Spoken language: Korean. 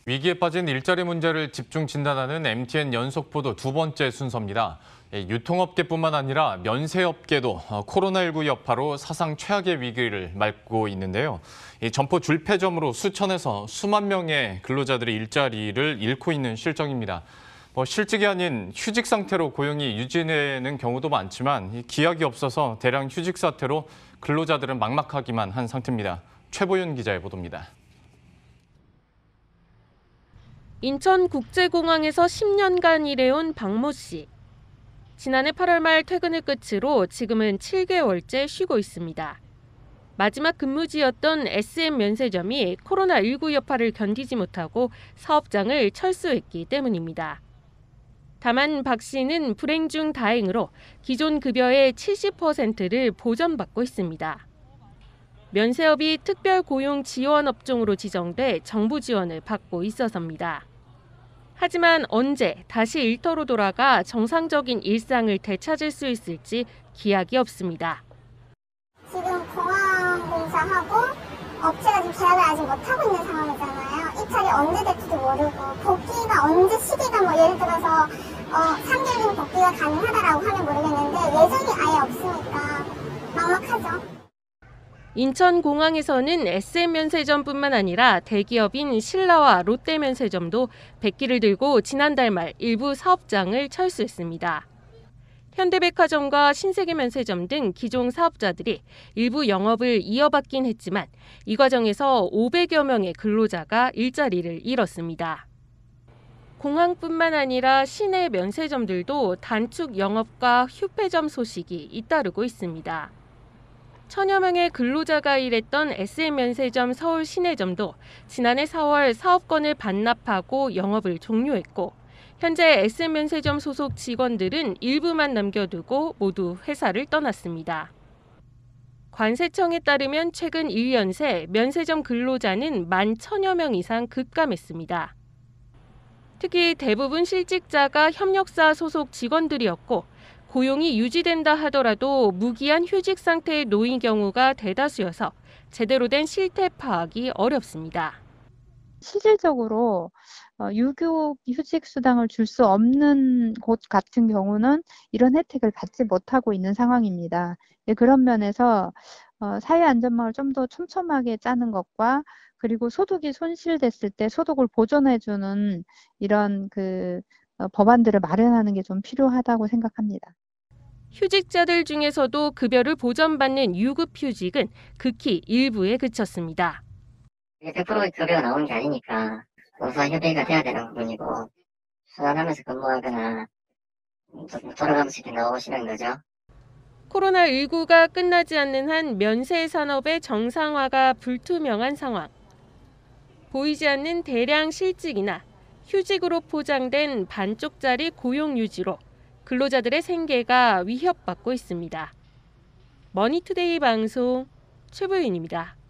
위기에 빠진 일자리 문제를 집중 진단하는 MTN 연속 보도 두 번째 순서입니다. 유통업계뿐만 아니라 면세업계도 코로나19 여파로 사상 최악의 위기를 맞고 있는데요. 점포 줄폐점으로 수천에서 수만 명의 근로자들이 일자리를 잃고 있는 실정입니다. 실직이 아닌 휴직 상태로 고용이 유지되는 경우도 많지만 기약이 없어서 대량 휴직 사태로 근로자들은 막막하기만 한 상태입니다. 최보윤 기자의 보도입니다. 인천국제공항에서 10년간 일해온 박모 씨. 지난해 8월 말 퇴근을 끝으로 지금은 7개월째 쉬고 있습니다. 마지막 근무지였던 SM 면세점이 코로나19 여파를 견디지 못하고 사업장을 철수했기 때문입니다. 다만 박 씨는 불행 중 다행으로 기존 급여의 70%를 보전받고 있습니다. 면세업이 특별고용지원 업종으로 지정돼 정부 지원을 받고 있어서입니다. 하지만 언제 다시 일터로 돌아가 정상적인 일상을 되찾을 수 있을지 기약이 없습니다. 지금 공항공사하고 업체가 지금 계약을 아직 못하고 있는 상황이잖아요. 입찰이 언제 될지도 모르고 복귀가 언제 시기가 예를 들어서 3개월 뒤에 복귀가 가능하다라고 하면 모르겠는데 예정이 아예 없으니까 막막하죠. 인천공항에서는 SM면세점뿐만 아니라 대기업인 신라와 롯데면세점도 백기를 들고 지난달 말 일부 사업장을 철수했습니다. 현대백화점과 신세계면세점 등 기존 사업자들이 일부 영업을 이어받긴 했지만 이 과정에서 500여 명의 근로자가 일자리를 잃었습니다. 공항뿐만 아니라 시내 면세점들도 단축 영업과 휴폐점 소식이 잇따르고 있습니다. 천여 명의 근로자가 일했던 SM면세점 서울 시내점도 지난해 4월 사업권을 반납하고 영업을 종료했고 현재 SM면세점 소속 직원들은 일부만 남겨두고 모두 회사를 떠났습니다. 관세청에 따르면 최근 1년 새 면세점 근로자는 11,000여 명 이상 급감했습니다. 특히 대부분 실직자가 협력사 소속 직원들이었고 고용이 유지된다 하더라도 무기한 휴직 상태에 놓인 경우가 대다수여서 제대로 된 실태 파악이 어렵습니다. 실질적으로 유급 휴직 수당을 줄 수 없는 곳 같은 경우는 이런 혜택을 받지 못하고 있는 상황입니다. 그런 면에서 사회안전망을 좀 더 촘촘하게 짜는 것과 그리고 소득이 손실됐을 때 소득을 보존해주는 이런 법안들을 마련하는 게 좀 필요하다고 생각합니다. 휴직자들 중에서도 급여를 보전받는 유급휴직은 극히 일부에 그쳤습니다. 100%의 급여가 나오는 게 아니니까 우선 협의가 돼야 되는 부분이고 순환하면서 근무하거나 돌아가면서 이렇게 나오시는 거죠. 코로나19가 끝나지 않는 한 면세 산업의 정상화가 불투명한 상황. 보이지 않는 대량 실직이나 휴직으로 포장된 반쪽짜리 고용 유지로 근로자들의 생계가 위협받고 있습니다. 머니투데이 방송 최보윤입니다.